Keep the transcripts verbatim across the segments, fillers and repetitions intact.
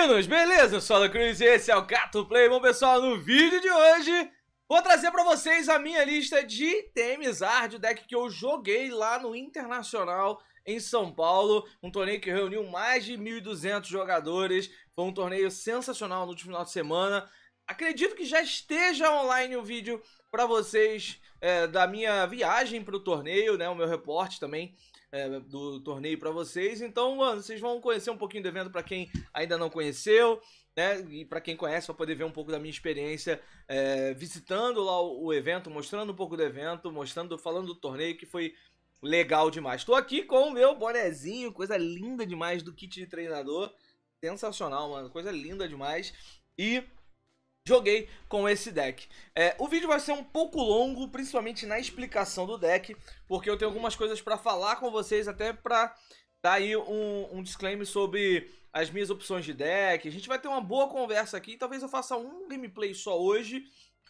meninos, beleza? Eu sou o Cruz e esse é o Catuplay. Bom, pessoal, no vídeo de hoje vou trazer pra vocês a minha lista de Temizard, o deck que eu joguei lá no Internacional em São Paulo, um torneio que reuniu mais de mil e duzentos jogadores. Foi um torneio sensacional no último final de semana. Acredito que já esteja online o vídeo pra vocês é, da minha viagem pro torneio, né? O meu reporte também É, do torneio para vocês. Então, mano, vocês vão conhecer um pouquinho do evento para quem ainda não conheceu, né? E para quem conhece, vai poder ver um pouco da minha experiência é, visitando lá o, o evento, mostrando um pouco do evento, mostrando, falando do torneio, que foi legal demais. Estou aqui com o meu bonezinho, coisa linda demais do kit de treinador. Sensacional, mano, coisa linda demais. E joguei com esse deck. É, o vídeo vai ser um pouco longo, principalmente na explicação do deck, porque eu tenho algumas coisas para falar com vocês, até para dar aí um, um disclaimer sobre as minhas opções de deck. A gente vai ter uma boa conversa aqui, talvez eu faça um gameplay só hoje,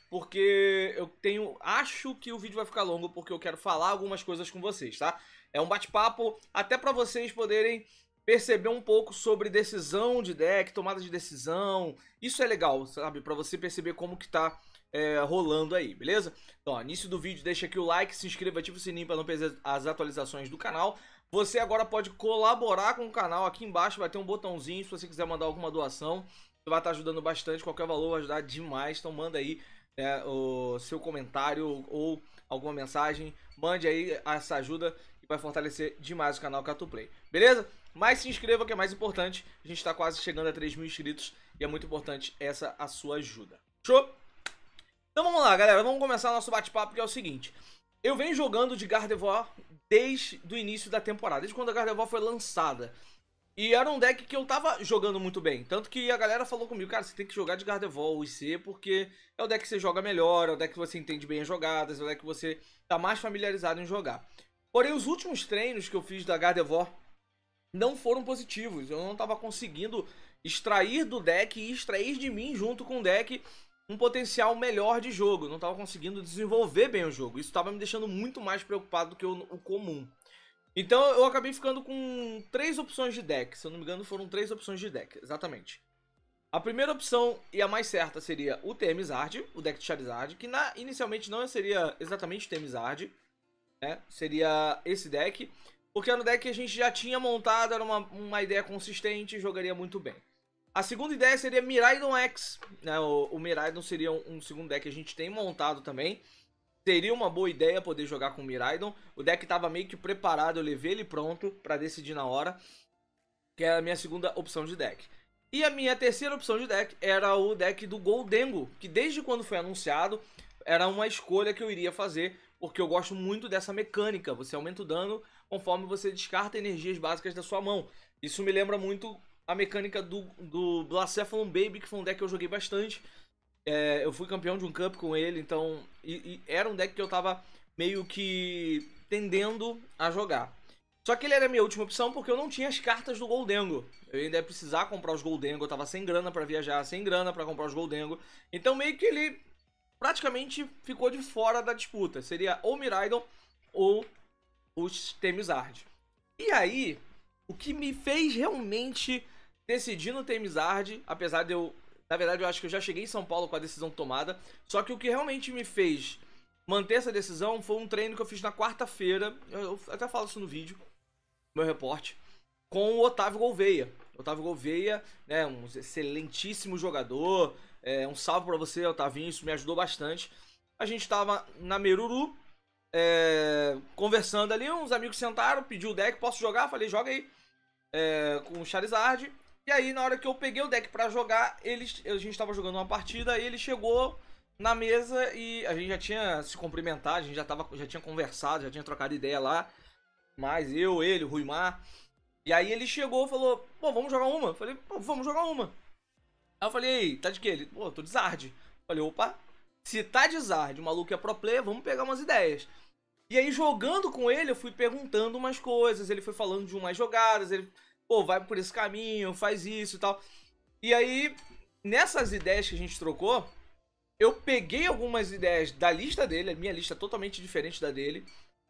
porque eu tenho, acho que o vídeo vai ficar longo, porque eu quero falar algumas coisas com vocês, tá? É um bate-papo até para vocês poderem perceber um pouco sobre decisão de deck, tomada de decisão. Isso é legal, sabe? Pra você perceber como que tá é, rolando aí, beleza? Então, ó, início do vídeo, deixa aqui o like, se inscreva, ativa o sininho pra não perder as atualizações do canal. Você agora pode colaborar com o canal. Aqui embaixo vai ter um botãozinho se você quiser mandar alguma doação. Você vai estar ajudando bastante, qualquer valor vai ajudar demais. Então manda aí é, o seu comentário ou alguma mensagem. Mande aí essa ajuda que vai fortalecer demais o canal Catuplay, beleza? Mas se inscreva, que é mais importante. A gente tá quase chegando a três mil inscritos e é muito importante essa a sua ajuda. Show? Então vamos lá, galera. Vamos começar nosso bate-papo, que é o seguinte. Eu venho jogando de Gardevoir desde o início da temporada, desde quando a Gardevoir foi lançada. E era um deck que eu tava jogando muito bem. Tanto que a galera falou comigo, cara, você tem que jogar de Gardevoir ou I C, porque é o deck que você joga melhor, é o deck que você entende bem as jogadas, é o deck que você tá mais familiarizado em jogar. Porém, os últimos treinos que eu fiz da Gardevoir não foram positivos. Eu não estava conseguindo extrair do deck e extrair de mim junto com o deck um potencial melhor de jogo. Eu não estava conseguindo desenvolver bem o jogo. Isso estava me deixando muito mais preocupado do que o, o comum. Então eu acabei ficando com três opções de deck. Se eu não me engano, foram três opções de deck, exatamente. A primeira opção e a mais certa seria o Temizard, o deck de Charizard, que na, inicialmente não seria exatamente o Temizard, né? Seria esse deck, porque era um deck que a gente já tinha montado, era uma, uma ideia consistente e jogaria muito bem. A segunda ideia seria Miraidon X, né? O, o Miraidon seria um, um segundo deck que a gente tem montado também. Seria uma boa ideia poder jogar com o Miraidon. O deck estava meio que preparado, eu levei ele pronto para decidir na hora, que é a minha segunda opção de deck. E a minha terceira opção de deck era o deck do Gholdengo, que desde quando foi anunciado era uma escolha que eu iria fazer, porque eu gosto muito dessa mecânica. Você aumenta o dano conforme você descarta energias básicas da sua mão. Isso me lembra muito a mecânica do, do Blacephalon Baby, que foi um deck que eu joguei bastante. É, eu fui campeão de um cup com ele, então e, e era um deck que eu tava meio que tendendo a jogar. Só que ele era a minha última opção porque eu não tinha as cartas do Gholdengo. Eu ainda ia precisar comprar os Gholdengo, eu tava sem grana pra viajar, sem grana pra comprar os Gholdengo. Então meio que ele praticamente ficou de fora da disputa. Seria ou Miraidon ou os Temizard. E aí, o que me fez realmente decidir no Temizard, apesar de eu... Na verdade, eu acho que eu já cheguei em São Paulo com a decisão tomada. Só que o que realmente me fez manter essa decisão foi um treino que eu fiz na quarta-feira. Eu até falo isso no vídeo, no meu reporte, com o Otávio Gouveia. Otávio Gouveia, né, um excelentíssimo jogador. É, um salve pra você, Otavinho, isso me ajudou bastante. A gente tava na Meruru, é, conversando ali, uns amigos sentaram, pediu o deck, posso jogar? Falei, joga aí, é, com o Charizard. E aí, na hora que eu peguei o deck pra jogar, eles, a gente tava jogando uma partida, e ele chegou na mesa e a gente já tinha se cumprimentado, a gente já, tava, já tinha conversado, já tinha trocado ideia lá. Mas eu, ele, o Ruimar. E aí ele chegou e falou, pô, vamos jogar uma? Eu falei, pô, vamos jogar uma. Aí eu falei, tá de quê? Ele, pô, tô de Zard. Eu falei, opa, se tá de Zard, o maluco é pro player, vamos pegar umas ideias. E aí, jogando com ele, eu fui perguntando umas coisas, ele foi falando de umas jogadas, ele... Pô, vai por esse caminho, faz isso e tal. E aí, nessas ideias que a gente trocou, eu peguei algumas ideias da lista dele, a minha lista é totalmente diferente da dele,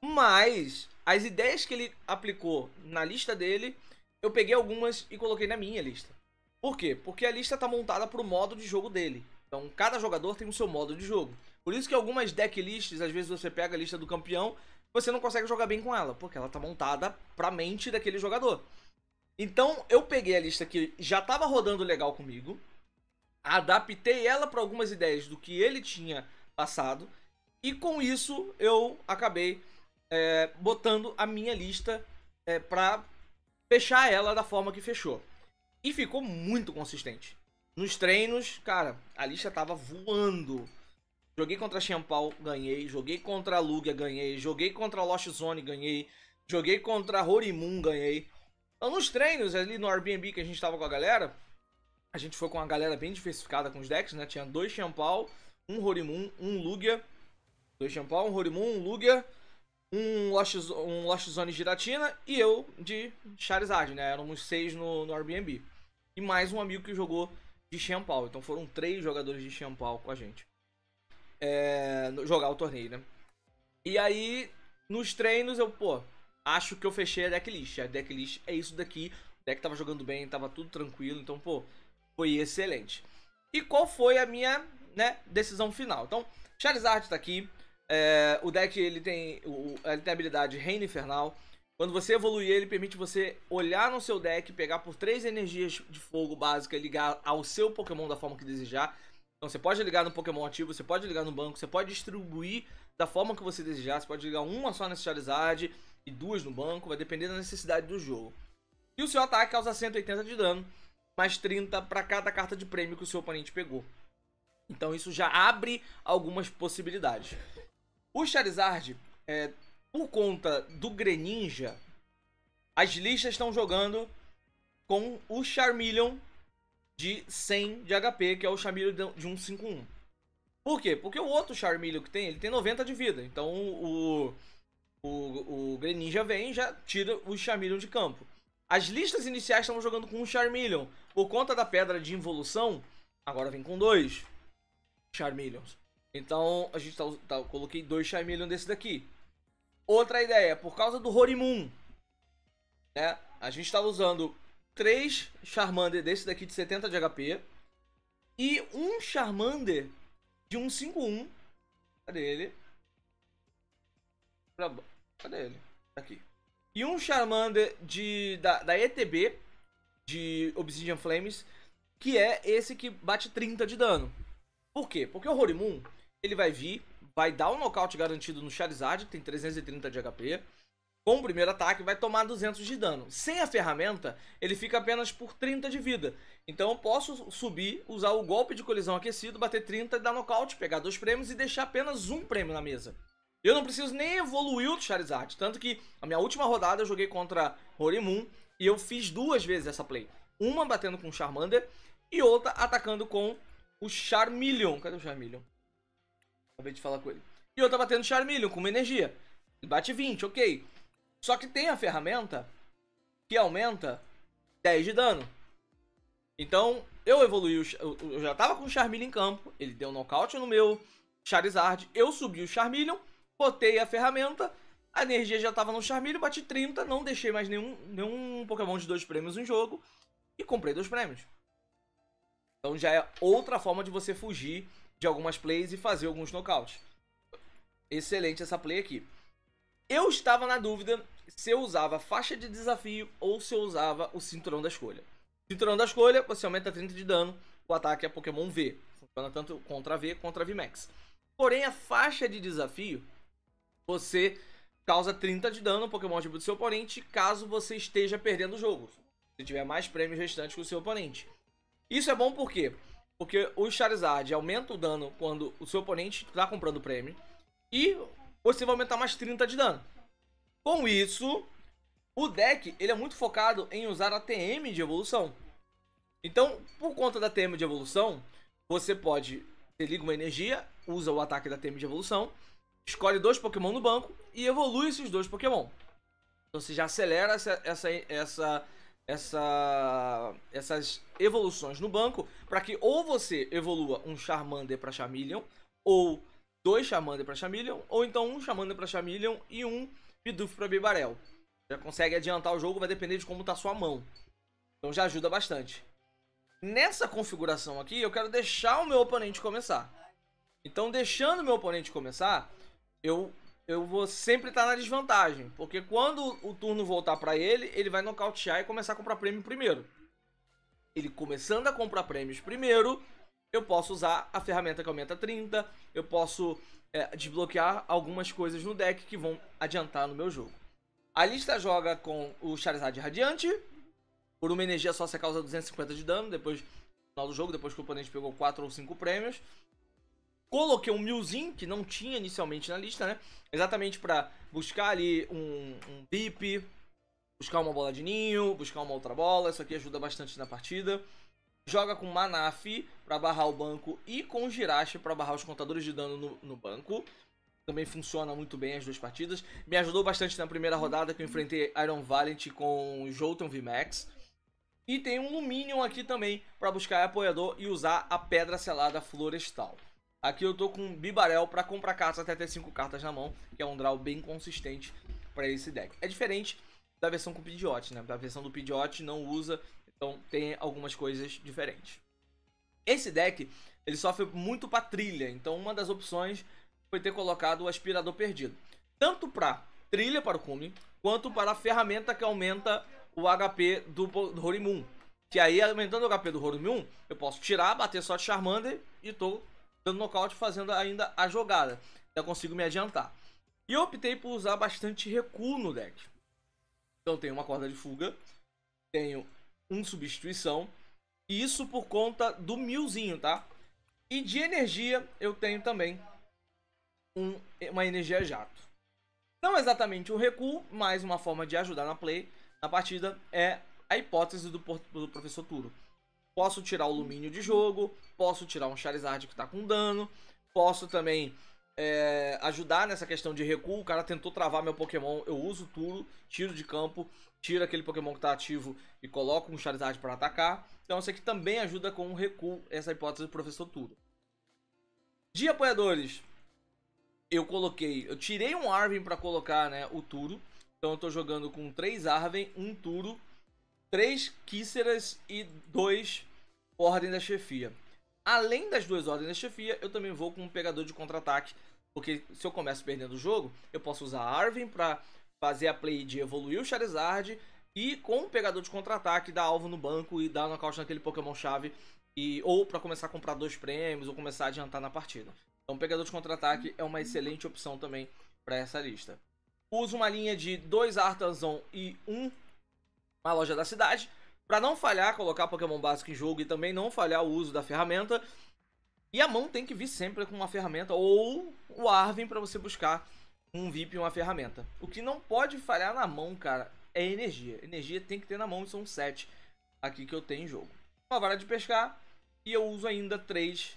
mas as ideias que ele aplicou na lista dele, eu peguei algumas e coloquei na minha lista. Por quê? Porque a lista tá montada pro modo de jogo dele. Então, cada jogador tem o seu modo de jogo. Por isso que algumas deck lists, às vezes você pega a lista do campeão, você não consegue jogar bem com ela, porque ela tá montada pra mente daquele jogador. Então, eu peguei a lista que já tava rodando legal comigo, adaptei ela para algumas ideias do que ele tinha passado, e com isso eu acabei é, botando a minha lista é, pra fechar ela da forma que fechou. E ficou muito consistente. Nos treinos, cara, a lista tava voando. Joguei contra a Xianpao, ganhei. Joguei contra a Lugia, ganhei. Joguei contra a Lost Zone, ganhei. Joguei contra a Horimun, ganhei. Então, nos treinos ali no Airbnb que a gente tava com a galera, a gente foi com uma galera bem diversificada com os decks, né? Tinha dois Xianpao, um Horimun, um Lugia. Dois Xianpao, um Horimun, um Lugia, um Lost, um Lost Zone Giratina e eu de Charizard, né? Éramos seis no, no Airbnb. E mais um amigo que jogou de Xianpao. Então foram três jogadores de Xianpao com a gente. É, jogar o torneio, né? E aí, nos treinos, eu, pô, acho que eu fechei a decklist. A decklist é isso daqui. O deck tava jogando bem, tava tudo tranquilo. Então, pô, foi excelente. E qual foi a minha, né, decisão final? Então, Charizard tá aqui. É, o deck, ele tem, o, ele tem a habilidade Reino Infernal. Quando você evoluir ele, permite você olhar no seu deck, pegar por três energias de fogo básica e ligar ao seu Pokémon da forma que desejar. Então você pode ligar no Pokémon ativo, você pode ligar no banco, você pode distribuir da forma que você desejar. Você pode ligar uma só nesse Charizard e duas no banco, vai depender da necessidade do jogo. E o seu ataque causa cento e oitenta de dano, mais trinta para cada carta de prêmio que o seu oponente pegou. Então isso já abre algumas possibilidades. O Charizard, é, por conta do Greninja, as listas estão jogando com o Charmeleon de cem de H P, que é o Charmeleon de cento e cinquenta e um. Por quê? Porque o outro Charmeleon que tem, ele tem noventa de vida. Então o, o, o Greninja vem e já tira o Charmeleon de campo. As listas iniciais estão jogando com um Charmeleon. Por conta da pedra de involução, agora vem com dois Charmeleons. Então a gente tá, tá, coloquei dois Charmeleon desse daqui. Outra ideia, por causa do Horimun, né? A gente tá usando três Charmander desse daqui de setenta de H P e um Charmander de cento e cinquenta e um. Cadê ele? Cadê ele? Aqui. E um Charmander de, da, da E T B, de Obsidian Flames, que é esse que bate trinta de dano. Por quê? Porque o Horimun, ele vai vir, vai dar um nocaute garantido no Charizard, que tem trezentos e trinta de H P. Com o primeiro ataque, vai tomar duzentos de dano. Sem a ferramenta, ele fica apenas por trinta de vida. Então eu posso subir, usar o golpe de colisão aquecido, bater trinta, dar nocaute, pegar dois prêmios e deixar apenas um prêmio na mesa. Eu não preciso nem evoluir o Charizard. Tanto que a minha última rodada eu joguei contra Horimun e eu fiz duas vezes essa play. Uma batendo com o Charmander e outra atacando com o Charmeleon. Cadê o Charmeleon? Acabei de falar com ele. E outra batendo o Charmeleon com uma energia. Ele bate vinte, ok. Só que tem a ferramenta que aumenta dez de dano. Então, eu evoluí, o, eu já tava com o Charmeleon em campo, ele deu um nocaute no meu Charizard, eu subi o Charmeleon, botei a ferramenta, a energia já tava no Charmeleon, bati trinta, não deixei mais nenhum, nenhum Pokémon de dois prêmios em jogo e comprei dois prêmios. Então já é outra forma de você fugir de algumas plays e fazer alguns nocautes. Excelente essa play aqui. Eu estava na dúvida se eu usava faixa de desafio ou se eu usava o cinturão da escolha. Cinturão da escolha, você aumenta trinta de dano, o ataque é Pokémon V. Funciona tanto contra V contra V Max. Porém, a faixa de desafio, você causa trinta de dano no Pokémon tipo do seu oponente, caso você esteja perdendo o jogo. Se tiver mais prêmios restantes que o seu oponente. Isso é bom por quê? Porque o Charizard aumenta o dano quando o seu oponente está comprando prêmio. E você vai aumentar mais trinta de dano. Com isso, o deck ele é muito focado em usar a T M de evolução. Então, por conta da T M de evolução, você pode, você liga uma energia, usa o ataque da T M de evolução, escolhe dois Pokémon no banco e evolui esses dois Pokémon. Então você já acelera essa, essa, essa, essa, essas evoluções no banco para que ou você evolua um Charmander para Charmeleon, ou dois Charmander para Charmeleon, ou então um Charmander para Charmeleon e um Bidoof para Bibarel. Já consegue adiantar o jogo, vai depender de como tá a sua mão. Então já ajuda bastante. Nessa configuração aqui, eu quero deixar o meu oponente começar. Então, deixando o meu oponente começar, eu, eu vou sempre estar na desvantagem. Porque quando o turno voltar pra ele, ele vai nocautear e começar a comprar prêmio primeiro. Ele começando a comprar prêmios primeiro, eu posso usar a ferramenta que aumenta trinta, eu posso é, desbloquear algumas coisas no deck que vão adiantar no meu jogo. A lista joga com o Charizard Radiante. Por uma energia só você causa duzentos e cinquenta de dano depois do final do jogo, depois que o oponente pegou quatro ou cinco prêmios. Coloquei um Milzinho, que não tinha inicialmente na lista, né? Exatamente para buscar ali um, um Bip, buscar uma bola de ninho, buscar uma outra bola. Isso aqui ajuda bastante na partida. Joga com Manaf para barrar o banco e com Jirachi para barrar os contadores de dano no, no banco. Também funciona muito bem as duas partidas. Me ajudou bastante na primeira rodada que eu enfrentei Iron Valiant com Jolteon V MAX. E tem um Luminion aqui também para buscar apoiador e usar a Pedra Selada Florestal. Aqui eu tô com Bibarel para comprar cartas até ter cinco cartas na mão, que é um draw bem consistente para esse deck. É diferente da versão com Pidgeot, né? Da versão do Pidgeot não usa, então tem algumas coisas diferentes. Esse deck, ele sofre muito para trilha, então uma das opções foi ter colocado o Aspirador Perdido. Tanto para trilha para o Cume, quanto para a ferramenta que aumenta o H P do, do Horimun. Que aí, aumentando o H P do Horimun, eu posso tirar, bater só de Charmander e tô dando nocaute fazendo ainda a jogada. Então eu consigo me adiantar. E eu optei por usar bastante recuo no deck. Então eu tenho uma corda de fuga, tenho um substituição, e isso por conta do Milzinho, tá? E de energia eu tenho também um, uma energia jato. Não exatamente um recuo, mas uma forma de ajudar na play, na partida, é a hipótese do, do Professor Turo. Posso tirar o Lumínio de jogo, posso tirar um Charizard que tá com dano, posso também é, ajudar nessa questão de recuo. O cara tentou travar meu Pokémon, eu uso o Turo, tiro de campo, tiro aquele Pokémon que tá ativo e coloco um Charizard para atacar. Então isso aqui também ajuda com o recuo, essa hipótese do Professor Turo. De apoiadores, eu coloquei, eu tirei um Arven para colocar, né, o Turo. Então eu tô jogando com três Arven, um Turo, três Kisseras e dois Ordem da Chefia. Além das duas Ordens da Chefia, eu também vou com um Pegador de Contra-Ataque. Porque se eu começo perdendo o jogo, eu posso usar Arven para fazer a play de evoluir o Charizard. E com o Pegador de Contra-Ataque, dar alvo no banco e dar nocaute naquele Pokémon-chave. E, ou para começar a comprar dois prêmios, ou começar a adiantar na partida. Então o Pegador de Contra-Ataque é uma excelente opção também para essa lista. Uso uma linha de dois Artazon e um uma loja da cidade, para não falhar, colocar Pokémon básico em jogo e também não falhar o uso da ferramenta. E a mão tem que vir sempre com uma ferramenta ou o Arven para você buscar um V I P e uma ferramenta. O que não pode falhar na mão, cara, é energia. Energia tem que ter na mão, e são sete aqui que eu tenho em jogo. Uma vara de pescar e eu uso ainda três,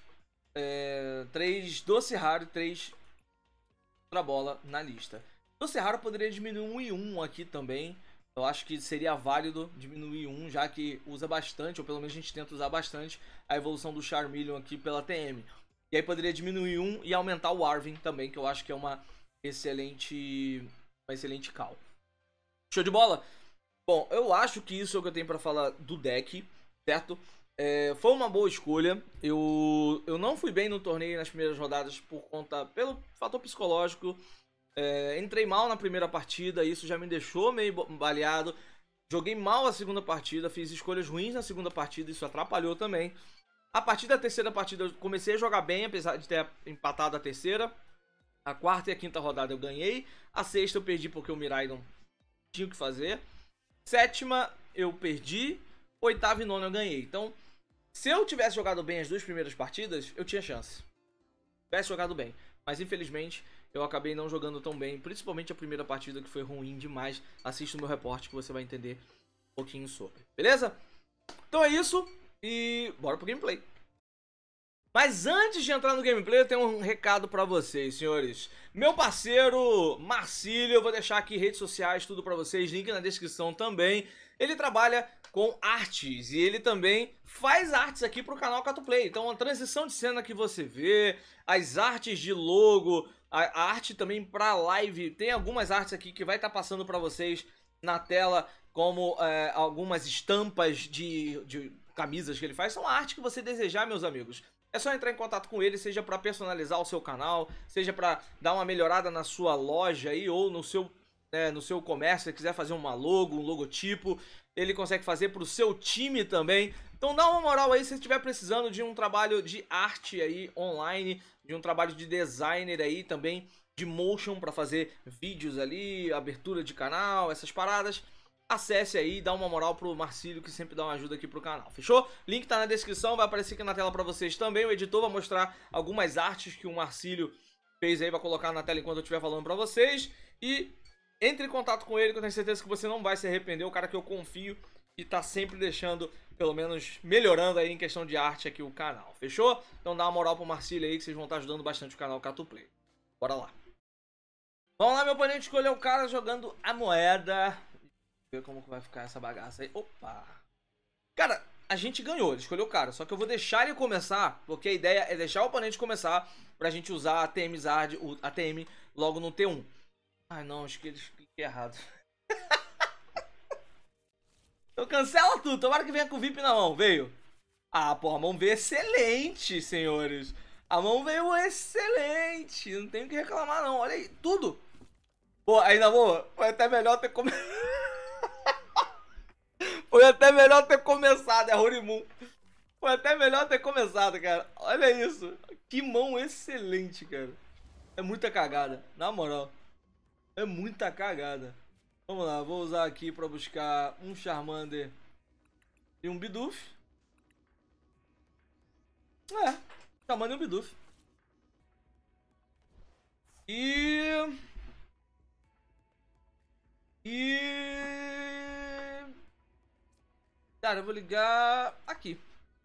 é, três doce raro e três outra bola na lista. Doce raro poderia diminuir um e um aqui também. Eu acho que seria válido diminuir um, já que usa bastante, ou pelo menos a gente tenta usar bastante, a evolução do Charmeleon aqui pela T M. E aí poderia diminuir um e aumentar o Arven também, que eu acho que é uma excelente, uma excelente call. Show de bola? Bom, eu acho que isso é o que eu tenho pra falar do deck, certo? É, foi uma boa escolha. Eu, eu não fui bem no torneio nas primeiras rodadas por conta, pelo fator psicológico. É, entrei mal na primeira partida, isso já me deixou meio baleado. Joguei mal a segunda partida, fiz escolhas ruins na segunda partida, isso atrapalhou também. A partir da terceira partida eu comecei a jogar bem, apesar de ter empatado a terceira. A quarta e a quinta rodada eu ganhei. A sexta eu perdi porque o Mirai não tinha o que fazer. Sétima eu perdi. Oitava e nona eu ganhei. Então, se eu tivesse jogado bem as duas primeiras partidas, eu tinha chance. Tivesse jogado bem. Mas infelizmente eu acabei não jogando tão bem, principalmente a primeira partida que foi ruim demais. Assista o meu reporte que você vai entender um pouquinho sobre, beleza? Então é isso e bora pro gameplay. Mas antes de entrar no gameplay eu tenho um recado pra vocês, senhores. Meu parceiro Marcílio, eu vou deixar aqui redes sociais, tudo pra vocês, link na descrição também. Ele trabalha com artes e ele também faz artes aqui pro canal Catuplay. Então a transição de cena que você vê, as artes de logo, a arte também pra live, tem algumas artes aqui que vai estar tá passando pra vocês na tela, como é, algumas estampas de, de camisas que ele faz, são a arte que você desejar, meus amigos. É só entrar em contato com ele, seja para personalizar o seu canal, seja para dar uma melhorada na sua loja aí, ou no seu, é, no seu comércio, se quiser fazer uma logo, um logotipo, ele consegue fazer para o seu time também. Então dá uma moral aí se estiver precisando de um trabalho de arte aí online, de um trabalho de designer aí também, de motion para fazer vídeos ali, abertura de canal, essas paradas. Acesse aí, dá uma moral pro Marcílio, que sempre dá uma ajuda aqui pro canal, fechou? Link tá na descrição, vai aparecer aqui na tela pra vocês também. O editor vai mostrar algumas artes que o Marcílio fez aí, vai colocar na tela enquanto eu estiver falando pra vocês. E entre em contato com ele, que eu tenho certeza que você não vai se arrepender. O cara que eu confio e tá sempre deixando, pelo menos melhorando aí em questão de arte aqui o canal, fechou? Então dá uma moral pro Marcílio aí, que vocês vão estar ajudando bastante o canal Catuplay. Bora lá. Vamos lá, meu oponente escolheu o cara jogando a moeda. Ver como que vai ficar essa bagaça aí. Opa! Cara, a gente ganhou, ele escolheu o cara. Só que eu vou deixar ele começar, porque a ideia é deixar o oponente começar pra gente usar a T M Zard, o A T M logo no T um. Ai não, acho que ele cliquei errado. Então cancela tudo, tomara que venha com o V I P na mão, veio. Ah, pô, a mão veio excelente, senhores. A mão veio excelente, não tem o que reclamar não, olha aí, tudo. Pô, ainda vou, foi até melhor ter começado. Foi até melhor ter começado, é Horimun. Foi até melhor ter começado, cara. Olha isso. Que mão excelente, cara. É muita cagada, na moral. É muita cagada. Vamos lá, vou usar aqui pra buscar um Charmander e um Bidoof. É, Charmander e um Bidoof. E... E... Cara, eu vou ligar aqui.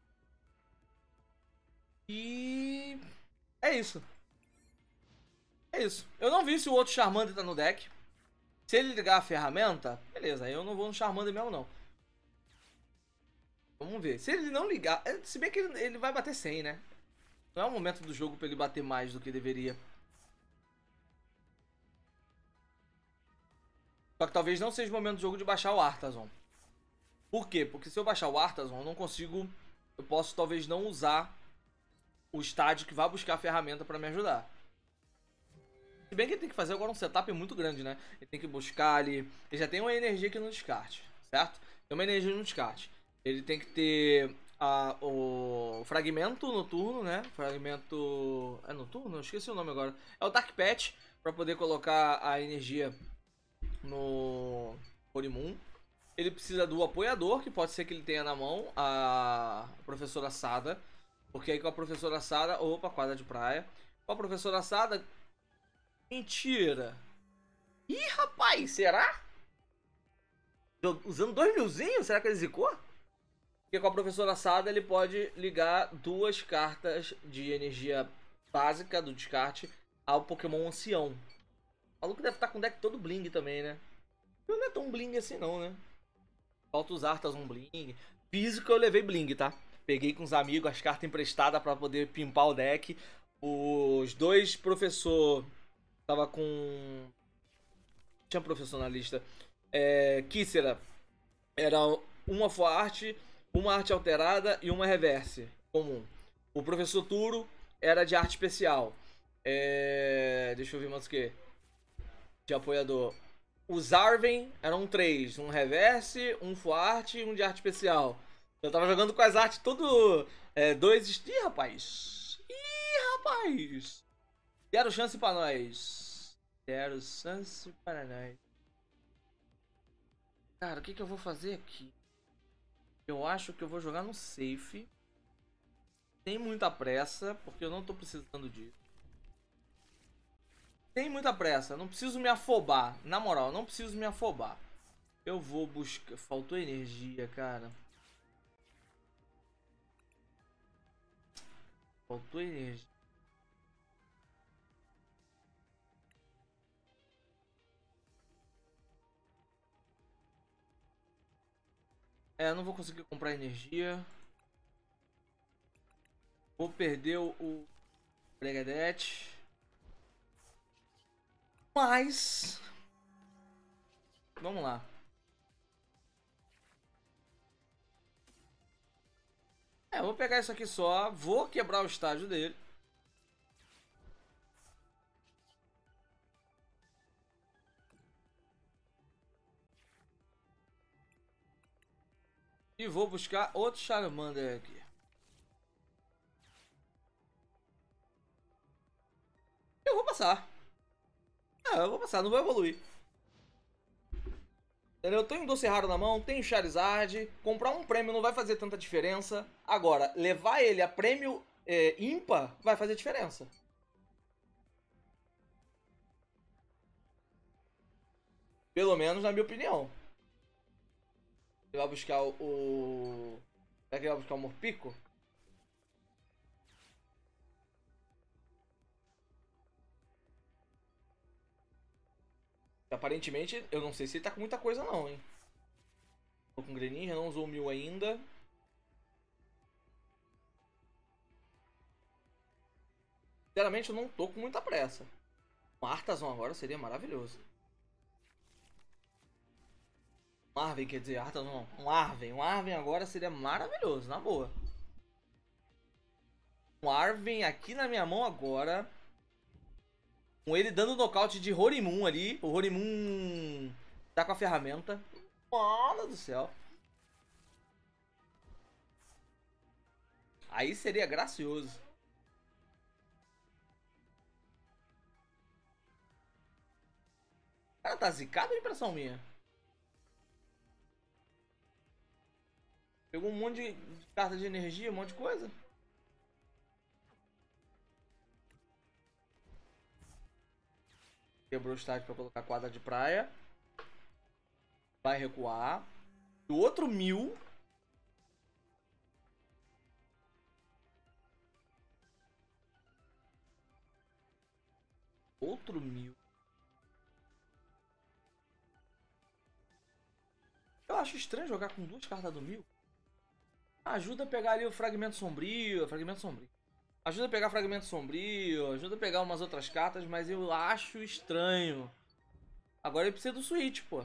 E... É isso. É isso. Eu não vi se o outro Charmander tá no deck. Se ele ligar a ferramenta, beleza. Aí eu não vou no Charmander mesmo, não. Vamos ver. Se ele não ligar... Se bem que ele, ele vai bater cem, né? Não é o momento do jogo pra ele bater mais do que deveria. Só que talvez não seja o momento do jogo de baixar o Artazon. Por quê? Porque se eu baixar o Artazon, eu não consigo... Eu posso talvez não usar o estádio que vai buscar a ferramenta pra me ajudar. Se bem que ele tem que fazer agora um setup muito grande, né? Ele tem que buscar ali... Ele já tem uma energia aqui no descarte, certo? Tem uma energia no descarte. Ele tem que ter a, o fragmento noturno, né? Fragmento... É noturno? Eu esqueci o nome agora. É o Dark Patch, pra poder colocar a energia no Horimun. Ele precisa do apoiador, que pode ser que ele tenha na mão a professora Sada. Porque aí com a professora Sada... Opa, quadra de praia. Com a professora Sada... Mentira. Ih, rapaz, será? Usando dois milzinhos? Será que ele zicou? Porque com a professora Sada ele pode ligar duas cartas de energia básica do descarte ao Pokémon Ancião. O maluco deve estar com o deck todo bling também, né? Não é tão bling assim não, né? Falta os Artazon bling. Físico eu levei bling, tá? Peguei com os amigos as cartas emprestadas pra poder pimpar o deck. Os dois professor... Tava com... Tinha professor na lista. É... Kícera. Era uma for arte, uma arte alterada e uma reverse comum. O professor Turo era de arte especial. É... Deixa eu ver mais o que. De apoiador. Os Arven eram três. Um reverse, um for arte e um de arte especial. Eu tava jogando com as artes todo... É, dois... Ih, rapaz. Ih, rapaz. Deram chance pra nós. Deram chance para nós. Cara, o que que eu vou fazer aqui? Eu acho que eu vou jogar no safe. Sem muita pressa, porque eu não tô precisando disso. Sem muita pressa, não preciso me afobar. Na moral, não preciso me afobar. Eu vou buscar... Faltou energia, cara. Faltou energia. É, eu não vou conseguir comprar energia. Vou perder o Bregadete. Mas... Vamos lá. É, eu vou pegar isso aqui só. Vou quebrar o estágio dele. E vou buscar outro Charmander aqui. Eu vou passar. Ah, eu vou passar, não vou evoluir. Entendeu? Eu tenho um doce raro na mão, tenho Charizard. Comprar um prêmio não vai fazer tanta diferença. Agora, levar ele a prêmio é, ímpar vai fazer diferença. Pelo menos na minha opinião. Ele vai buscar o... o... Será que ele vai buscar o Morpico? Aparentemente, eu não sei se ele tá com muita coisa não, hein. Tô com Greninja, não usou o mil ainda. Sinceramente, eu não tô com muita pressa. Um Artazon agora seria maravilhoso. Um Arven, quer dizer, Artazon não. Um Arven. Um Arven agora seria maravilhoso, na boa. Um Arven aqui na minha mão agora. Com ele dando nocaute de Horimun ali. O Horimun tá com a ferramenta. Mano do céu. Aí seria gracioso. O cara tá zicado ou é impressão minha? Pegou um monte de carta de energia, um monte de coisa. Quebrou o estádio pra colocar quadra de praia. Vai recuar. E o outro mil. Outro mil. Eu acho estranho jogar com duas cartas do mil. Ajuda a pegar ali o fragmento sombrio. Fragmento sombrio. Ajuda a pegar fragmento sombrio. Ajuda a pegar umas outras cartas, mas eu acho estranho. Agora ele precisa do switch, pô.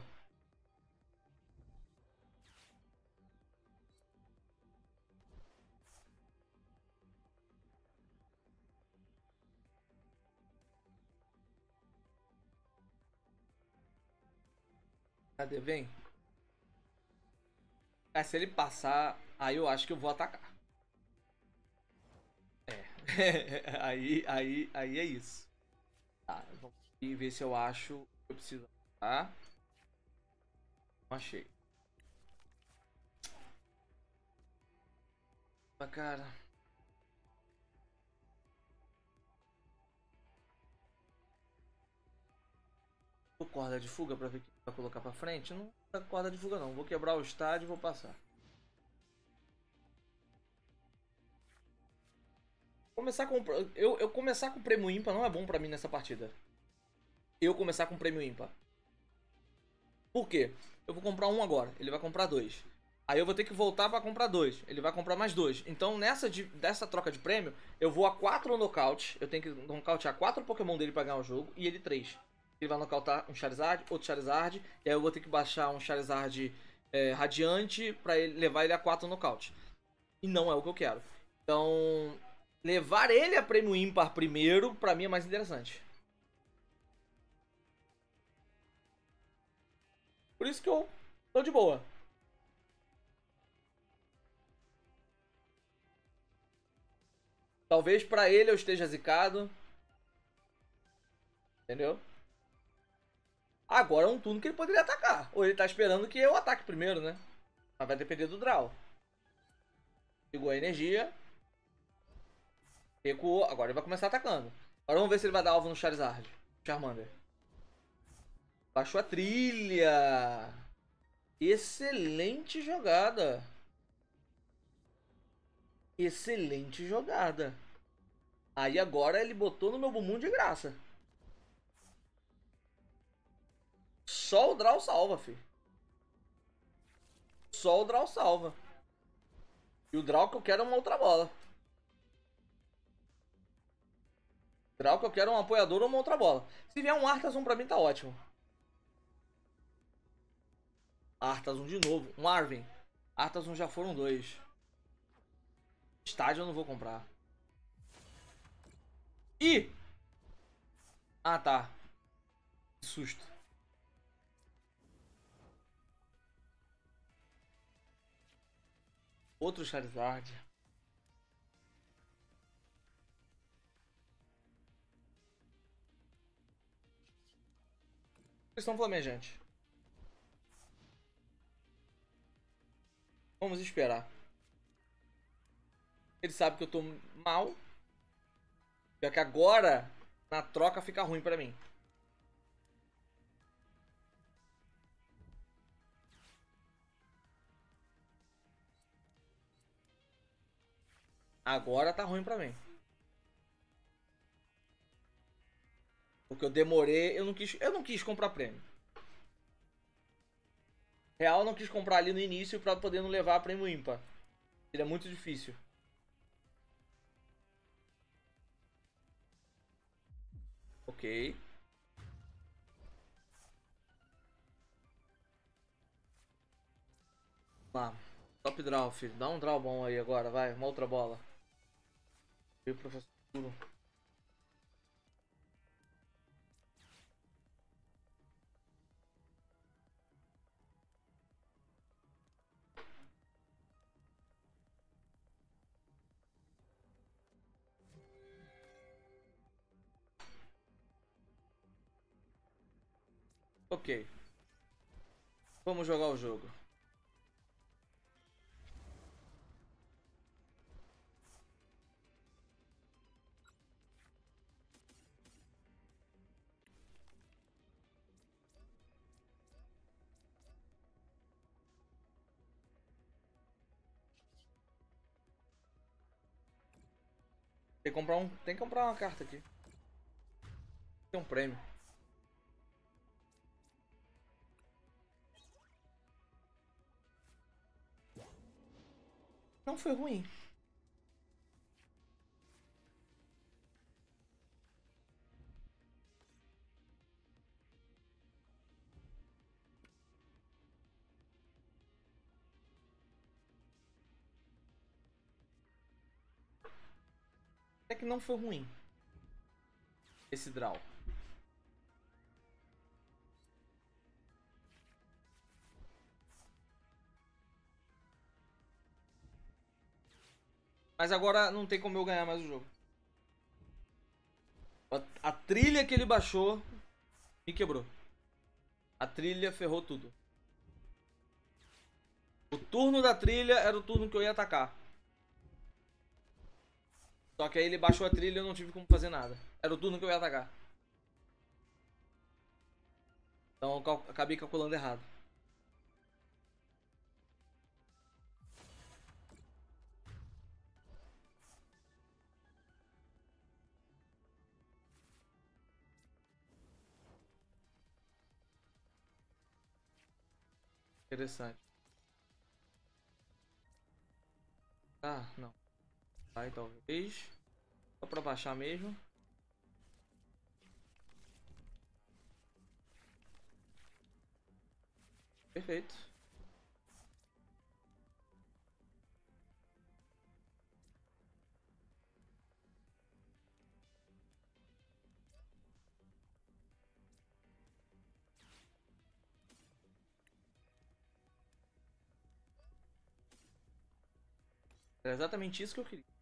Cadê? Vem. É, se ele passar, aí eu acho que eu vou atacar. É. aí, aí, aí é isso. Tá, vamos ver se eu acho que eu preciso atacar. Não achei. Ah, cara. Vou corda de fuga pra ver o que vai colocar pra frente. Não tá corda de fuga não. Vou quebrar o estádio e vou passar. Começar com eu, eu começar com prêmio ímpar não é bom pra mim nessa partida. Eu começar com prêmio ímpar. Por quê? Eu vou comprar um agora, ele vai comprar dois. Aí eu vou ter que voltar pra comprar dois. Ele vai comprar mais dois. Então nessa de, dessa troca de prêmio, eu vou a quatro nocaute. Eu tenho que nocautear quatro Pokémon dele pra ganhar o jogo. E ele três. Ele vai nocautar um Charizard, outro Charizard. E aí eu vou ter que baixar um Charizard é, Radiante pra ele, levar ele a quatro nocaute. E não é o que eu quero. Então, levar ele a prêmio ímpar primeiro, pra mim é mais interessante. Por isso que eu tô de boa. Talvez pra ele eu esteja zicado. Entendeu? Agora é um turno que ele poderia atacar. Ou ele tá esperando que eu ataque primeiro, né? Mas vai depender do draw. Pegou a energia. Recuou. Agora ele vai começar atacando. Agora vamos ver se ele vai dar alvo no Charizard. Charmander. Baixou a trilha. Excelente jogada. Excelente jogada. Aí agora ele botou no meu bumbum de graça. Só o draw salva, filho. Só o draw salva. E o draw que eu quero é uma outra bola. O draw que eu quero é um apoiador ou uma outra bola. Se vier um Artazon pra mim tá ótimo. Artazon de novo. Um Arven. Artazon já foram dois. Estádio eu não vou comprar. Ih! Ah, tá. Que susto. Outro Charizard. Questão flamejante. Vamos esperar. Ele sabe que eu tô mal. Já que agora, na troca, fica ruim pra mim. Agora tá ruim pra mim. Porque eu demorei, eu não quis, eu não quis comprar prêmio. Real, eu não quis comprar ali no início pra poder não levar prêmio ímpar. Ele é muito difícil. Ok. Lá. Top draw, filho. Dá um draw bom aí agora, vai. Uma outra bola. E o professor. Ok. Vamos jogar o jogo. Tem que comprar um, tem que comprar uma carta aqui. Tem um prêmio. Não foi ruim. É que não foi ruim. Esse draw. Mas agora não tem como eu ganhar mais o jogo. A, a trilha que ele baixou me quebrou. A trilha ferrou tudo. O turno da trilha era o turno que eu ia atacar. Só que aí ele baixou a trilha e eu não tive como fazer nada. Era o turno que eu ia atacar. Então eu cal acabei calculando errado. Interessante. Ah, não. Vai, talvez. Só pra baixar mesmo. Perfeito. Era exatamente isso que eu queria.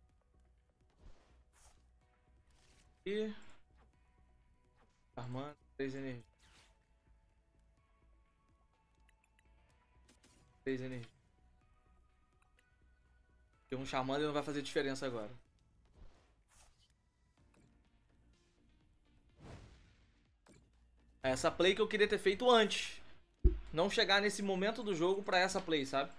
E... Armando, três energias. Três energias. Tem um Charmander não vai fazer diferença agora. Essa play que eu queria ter feito antes. Não chegar nesse momento do jogo pra essa play, sabe?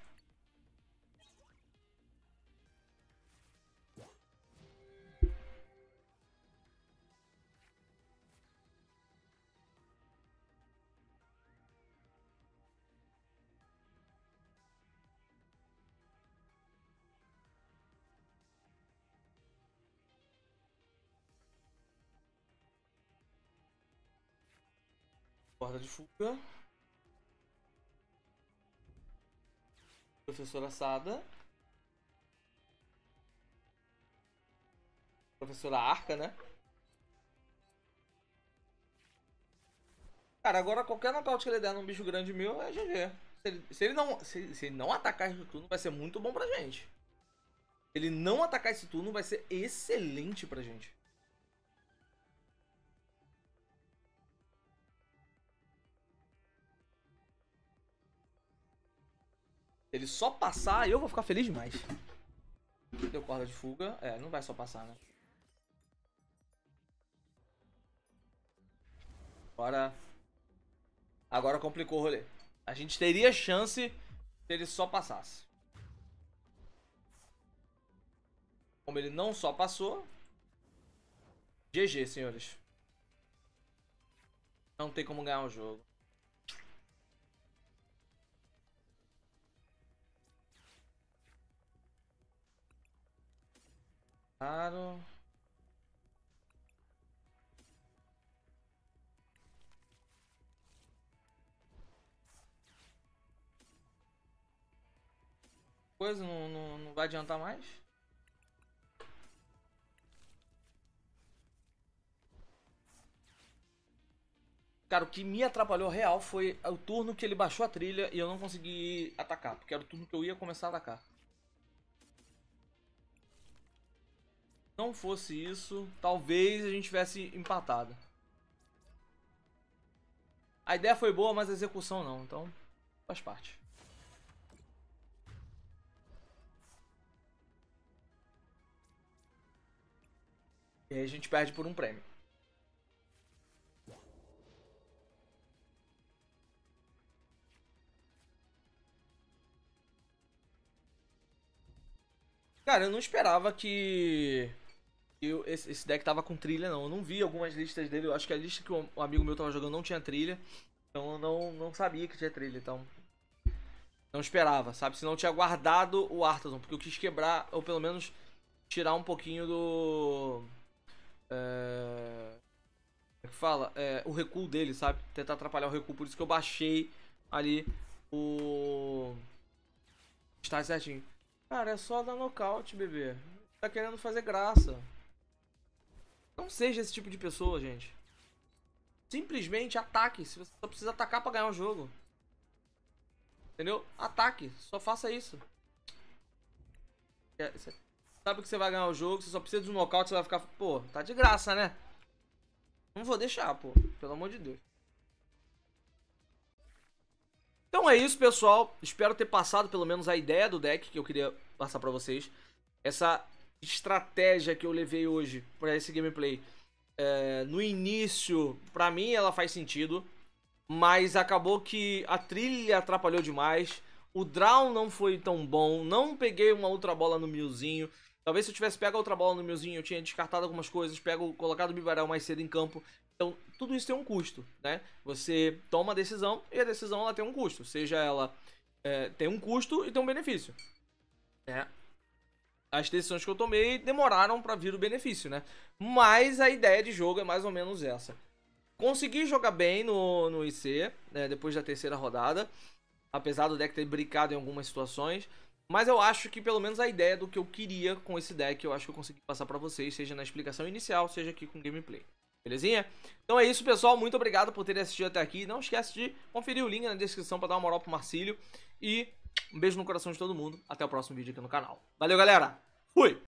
Corda de fuga. Professora Sada. Professora Arca, né? Cara, agora qualquer nocaute que ele der num bicho grande meu é G G. Se ele, se ele não, se, se ele não atacar esse turno, vai ser muito bom pra gente. Se ele não atacar esse turno, vai ser excelente pra gente. Se ele só passar, eu vou ficar feliz demais. Deu corda de fuga. É, não vai só passar, né? Agora... Agora complicou o rolê. A gente teria chance se ele só passasse. Como ele não só passou... G G, senhores. Não tem como ganhar o jogo. Claro. Coisa não, não, não vai adiantar mais. Cara, o que me atrapalhou real foi o turno que ele baixou a trilha e eu não consegui atacar. Porque era o turno que eu ia começar a atacar. Se não fosse isso, talvez a gente tivesse empatado. A ideia foi boa, mas a execução não. Então, faz parte. E aí a gente perde por um prêmio. Cara, eu não esperava que eu, esse, esse deck tava com trilha, não. Eu não vi algumas listas dele. Eu acho que a lista que um amigo meu tava jogando não tinha trilha. Então eu não, não sabia que tinha trilha. Então não esperava, sabe? Se não tinha guardado o Artason. Porque eu quis quebrar, ou pelo menos tirar um pouquinho do... É... Como é que fala? É, o recuo dele, sabe? Tentar atrapalhar o recuo. Por isso que eu baixei ali o... Está certinho. Cara, é só dar nocaute, bebê. Tá querendo fazer graça. Não seja esse tipo de pessoa, gente. Simplesmente ataque. Se você só precisa atacar pra ganhar o jogo. Entendeu? Ataque. Só faça isso. Você sabe que você vai ganhar o jogo. Você só precisa de um nocaute. Você vai ficar... Pô, tá de graça, né? Não vou deixar, pô. Pelo amor de Deus. Então é isso, pessoal. Espero ter passado pelo menos a ideia do deck que eu queria passar pra vocês. Essa estratégia que eu levei hoje pra esse gameplay, é, no início, pra mim ela faz sentido. Mas acabou que a trilha atrapalhou demais. O draw não foi tão bom. Não peguei uma outra bola no milzinho. Talvez se eu tivesse pego a outra bola no milzinho, eu tinha descartado algumas coisas, pego, colocado o Bibarel mais cedo em campo. Então, tudo isso tem um custo, né? Você toma a decisão e a decisão ela tem um custo. Seja ela é, tem um custo e tem um benefício. É. As decisões que eu tomei demoraram pra vir o benefício, né? Mas a ideia de jogo é mais ou menos essa. Consegui jogar bem no, no I C, né, depois da terceira rodada. Apesar do deck ter brincado em algumas situações. Mas eu acho que pelo menos a ideia do que eu queria com esse deck, eu acho que eu consegui passar pra vocês, seja na explicação inicial, seja aqui com gameplay. Belezinha? Então é isso, pessoal. Muito obrigado por terem assistido até aqui. Não esquece de conferir o link na descrição pra dar uma moral pro Marcílio. E um beijo no coração de todo mundo. Até o próximo vídeo aqui no canal. Valeu, galera! Fui!